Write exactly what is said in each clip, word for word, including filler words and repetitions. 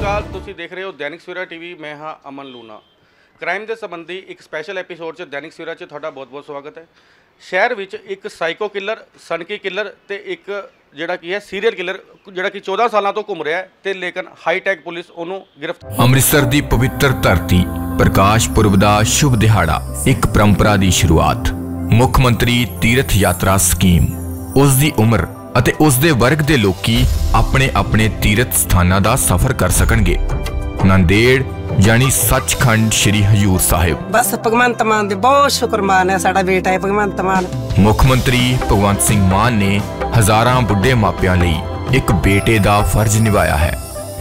ਅਕਾਲ, ਤੁਸੀਂ ਦੇਖ ਰਹੇ ਹੋ ਦੈਨਿਕ ਸਵੇਰਾ ਟੀਵੀ। ਮੈਂ ਹਾਂ ਅਮਨ ਲੂਣਾ। ਕ੍ਰਾਈਮ ਦੇ ਸੰਬੰਧੀ ਇੱਕ ਸਪੈਸ਼ਲ ਐਪੀਸੋਡ 'ਚ ਦੈਨਿਕ ਸਵੇਰਾ 'ਚ ਤੁਹਾਡਾ ਬਹੁਤ-ਬਹੁਤ ਸਵਾਗਤ ਹੈ। ਸ਼ਹਿਰ ਵਿੱਚ ਇੱਕ ਸਾਈਕੋ ਕਿਲਰ, ਸਨਕੀ ਕਿਲਰ ਤੇ ਇੱਕ ਜਿਹੜਾ ਕੀ ਹੈ ਸੀਰੀਅਲ ਕਿਲਰ ਜਿਹੜਾ ਕਿ ਚੌਦਾਂ ਸਾਲਾਂ ਤੋਂ ਘੁੰਮ ਰਿਹਾ ਹੈ ਤੇ ਲੇਕਿਨ ਹਾਈਟੈਕ ਪੁਲਿਸ ਉਹਨੂੰ ਗ੍ਰਿਫਤਾਰ। ਅੰਮ੍ਰਿਤਸਰ ਦੀ ਪਵਿੱਤਰ ਧਰਤੀ, ਪ੍ਰਕਾਸ਼ ਪੁਰਬ ਦਾ ਸ਼ੁਭ ਦਿਹਾੜਾ, ਇੱਕ ਪਰੰਪਰਾ ਦੀ ਸ਼ੁਰੂਆਤ। ਮੁੱਖ ਮੰਤਰੀ ਤੀਰਥ ਯਾਤਰਾ ਸਕੀਮ। ਉਸ ਦੀ ਉਮਰ ਅਤੇ ਉਸ ਦੇ ਵਰਗ ਦੇ ਲੋਕੀ ਆਪਣੇ ਆਪਣੇ ਤੀਰਥ ਸਥਾਨਾਂ ਦਾ ਸਫ਼ਰ ਕਰ ਸਕਣਗੇ। ਨਾਂਦੇੜ यानी सचखंड श्री हजूर साहिब। बस भगवंत मान दे बहुत शुक्रमान है, साडा बेटा है भगवंत मान। मुख्यमंत्री भगवंत सिंह मान ने हजारां बुढ़े मापियां लई एक बेटे दा फर्ज निभाया है।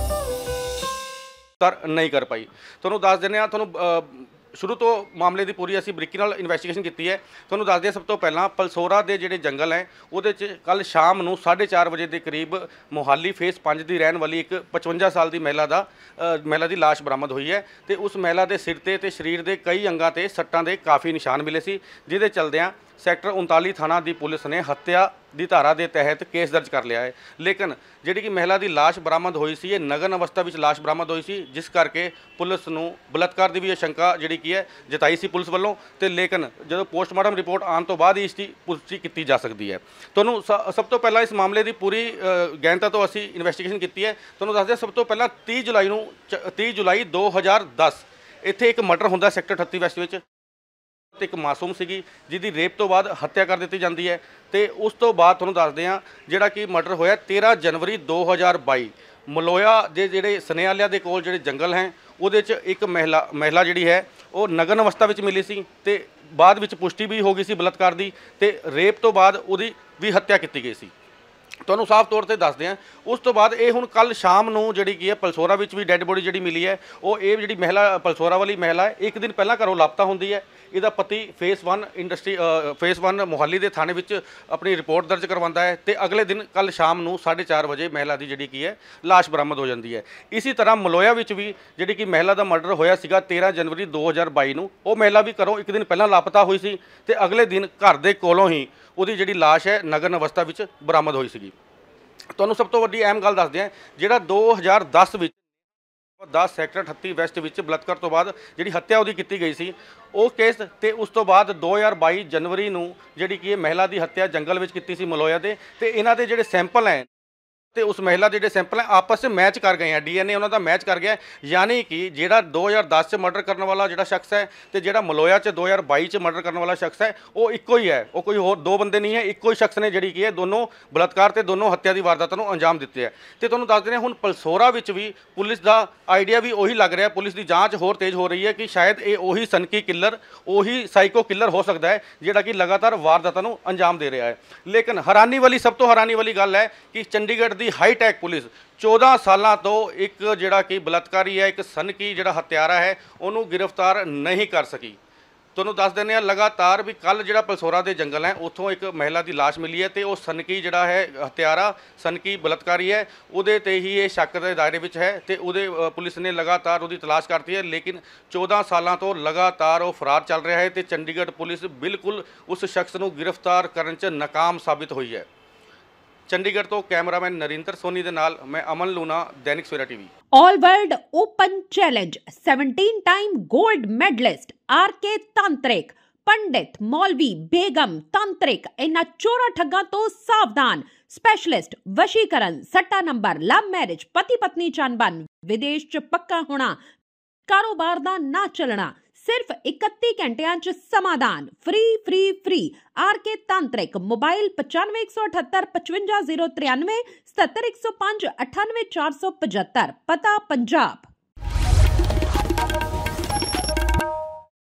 तर नहीं कर पाई। तुहानूं दस दिंदे आ, तुहानूं शुरू तो मामले की पूरी असीं बरीकी नाल इन्वैस्टिगेशन की है। तुहानूं दस दिए सब तो पहलां पलसोरा के जिहड़े जंगल है उहदे च कल शाम नूं साढ़े चार बजे के करीब मोहाली फेस पाँच की रहन वाली एक पचवंजा साल की महिला का महिला की लाश बरामद हुई है तो उस महिला के सिर ते ते शरीर के कई अंगां ते सट्टां के काफ़ी निशान मिले सी, जिहदे चलदियां सैक्टर उनताली थाना की पुलिस ने हत्या की धारा के तहत केस दर्ज कर लिया है। लेकिन जिहड़ी कि महिला की लाश बरामद हुई सी, ये नगन अवस्था में लाश बरामद हुई सी, जिस करके पुलिस नूं बलात्कार की भी आशंका जिहड़ी की है जताई सी पुलिस वालों। तो लेकिन जो पोस्टमार्टम रिपोर्ट आने तो बाद ही इसकी पुष्टि की जा सकती है। तुहानूं सब तो पहला इस मामले की पूरी गहनता तो असीं इन्वैस्टिगेशन की है। तुहानूं दस दिया सब तो पहला तीह जुलाई नूं तीह जुलाई दो हज़ार दस इत्थे एक मर्डर हुंदा सैक्टर अठत्ती वैस्ट विच। एक मासूम सीगी जिहदी रेप तो बाद हत्या कर दी जाती है। तो उस तो बाद तुहानूं दसदे हां जिहड़ा कि मर्डर होया तेरह जनवरी दो हज़ार बाई मलोया दे जिहड़े सनेहालिया दे कोल जिहड़े जंगल हैं उहदे च एक महिला महिला जिहड़ी है वो नगन अवस्था विच मिली सी ते बाद विच पुष्टि भी हो गई सी बलात्कार दी ते रेप तो बाद उहदी भी हत्या की गई सी। ਤੁਹਾਨੂੰ ਸਾਫ਼ ਤੌਰ ਤੇ ਦੱਸਦੇ ਹਾਂ। ਉਸ ਤੋਂ ਬਾਅਦ ਇਹ ਹੁਣ ਕੱਲ ਸ਼ਾਮ ਨੂੰ ਜਿਹੜੀ ਕੀ ਹੈ ਪਲਸੋਰਾ ਵਿੱਚ ਵੀ ਡੈੱਡ ਬੋਡੀ ਜਿਹੜੀ ਮਿਲੀ ਹੈ, ਉਹ ਇਹ ਜਿਹੜੀ ਮਹਿਲਾ ਪਲਸੋਰਾ ਵਾਲੀ ਮਹਿਲਾ ਹੈ ਇੱਕ ਦਿਨ ਪਹਿਲਾਂ ਘਰੋਂ ਲਾਪਤਾ ਹੁੰਦੀ ਹੈ। ਇਹਦਾ ਪਤੀ phase one industry phase one Mohali ਦੇ ਥਾਣੇ ਵਿੱਚ ਆਪਣੀ ਰਿਪੋਰਟ ਦਰਜ ਕਰਵਾਉਂਦਾ ਹੈ ਤੇ ਅਗਲੇ ਦਿਨ ਕੱਲ ਸ਼ਾਮ ਨੂੰ ਸਾਢੇ ਚਾਰ ਵਜੇ ਮਹਿਲਾ ਦੀ ਜਿਹੜੀ ਕੀ ਹੈ ਲਾਸ਼ ਬਰਾਮਦ ਹੋ ਜਾਂਦੀ ਹੈ। ਇਸੇ ਤਰ੍ਹਾਂ ਮਲੋਇਆ ਵਿੱਚ ਵੀ ਜਿਹੜੀ ਕਿ ਮਹਿਲਾ ਦਾ ਮਰਡਰ ਹੋਇਆ ਸੀਗਾ ਤੇਰ੍ਹਾਂ ਜਨਵਰੀ ਦੋ ਹਜ਼ਾਰ ਬਾਈ ਨੂੰ, ਉਹ ਮਹਿਲਾ ਵੀ ਘਰੋਂ ਇੱਕ ਦਿਨ ਪਹਿਲਾਂ ਲਾਪਤਾ ਹੋਈ ਸੀ ਤੇ ਅਗਲੇ ਦਿਨ ਘਰ ਦੇ ਕੋਲੋਂ ਹੀ ਉਹਦੀ ਜਿਹੜੀ ਲਾਸ਼ ਹੈ ਨਗਨ ਅਵਸਥਾ ਵਿੱਚ ਬਰਾਮਦ ਹੋਈ ਸੀਗੀ। ਤੁਹਾਨੂੰ ਸਭ ਤੋਂ ਵੱਡੀ ਅਹਿਮ ਗੱਲ ਦੱਸਦੇ ਹਾਂ, ਜਿਹੜਾ ਦੋ ਹਜ਼ਾਰ ਦਸ ਵਿੱਚ ਦਸ ਸੈਕਟਰ ਅਠੱਤੀ ਵੈਸਟ ਵਿੱਚ ਬਲਾਤਕਾਰ ਤੋਂ ਬਾਅਦ ਜਿਹੜੀ ਹੱਤਿਆ ਉਹਦੀ ਕੀਤੀ ਗਈ ਸੀ ਉਹ ਕੇਸ, ਤੇ ਉਸ ਤੋਂ ਬਾਅਦ ਦੋ ਹਜ਼ਾਰ ਬਾਈ ਜਨਵਰੀ ਨੂੰ ਜਿਹੜੀ ਕਿ ਇਹ ਮਹਿਲਾ ਦੀ ਹੱਤਿਆ ਜੰਗਲ ਵਿੱਚ ਕੀਤੀ ਸੀ ਮਲੋਇਆ ਦੇ, ਤੇ ਇਹਨਾਂ ਦੇ ਜਿਹੜੇ ਸੈਂਪਲ ਹੈ ਤੇ ਉਸ महिला के जो सैंपल हैं आपस में मैच कर गए हैं, डी एन ए उन्होंने मैच कर गया। यानी कि जो दो हज़ार दस च मर्डर करने वाला जो शख्स है तो जो मलोया च दो हज़ार बाई च मर्डर करने वाला शख्स है वो इक्को ही है, वो कोई होर दो बंदे नहीं है, इक्को ही शख्स ने जी की है दोनों बलात्कार से दोनों हत्या की वारदातों को अंजाम दिते है। तो तुहानूं दस दें हुण पलसोरा विच भी पुलिस का आइडिया भी उही लग रहा है, पुलिस की जाँच होर तेज़ हो रही है कि शायद ये उही सनकी किलर उही साइको किलर हो सकता है जिहड़ा कि लगातार वारदातों को अंजाम दे रहा है। लेकिन हैरानी वाली सब तो हैरानी वाली गल है कि चंडीगढ़ की हाईटैक पुलिस चौदह साल तो एक जिहड़ा कि बलात्कारी है, एक सनकी जिहड़ा हत्यारा है उन्होंने गिरफ्तार नहीं कर सकी। तुहानूं दस दिंदे हां लगातार भी कल जिहड़ा पलसोरा के जंगल है उत्थों एक महिला की लाश मिली है तो वह सनकी जिहड़ा है हत्यारा सनकी बलात्कारी है उहदे ते ही ये शक के दायरे विच है तो उहदे पुलिस ने लगातार उसकी तलाश करती है। लेकिन चौदह साल तो लगातार वो फरार चल रहा है तो चंडीगढ़ पुलिस बिल्कुल उस शख्स को गिरफ्तार करने च नाकाम साबित हुई है। चंडीगढ़ तो कैमरामैन नरिंदर सोनी दे नाल मैं Aman Luna, Dainik Savera TV. All world open challenge सत्रह time gold medalist R K तांत्रिक पंडित मौलवी बेगम तांत्रिक इन्हां चोरा ठग्गां तो सावधान। स्पेशलिस्ट वशीकरण, सट्टा नंबर, लव मैरिज, पति पत्नी चनबन, विदेश च पक्का होना, कारोबार दा ना चलना, सिर्फ इकत्ती घंटिया च समाधान। Free free free are K तांत्रिक। मोबाइल पचानवे एक सौ अठहत्तर पचवंजा जीरो तिरानवे सत्तर एक सौ पांच अठानवे चार सौ पचहत्तर। पता पंजाब।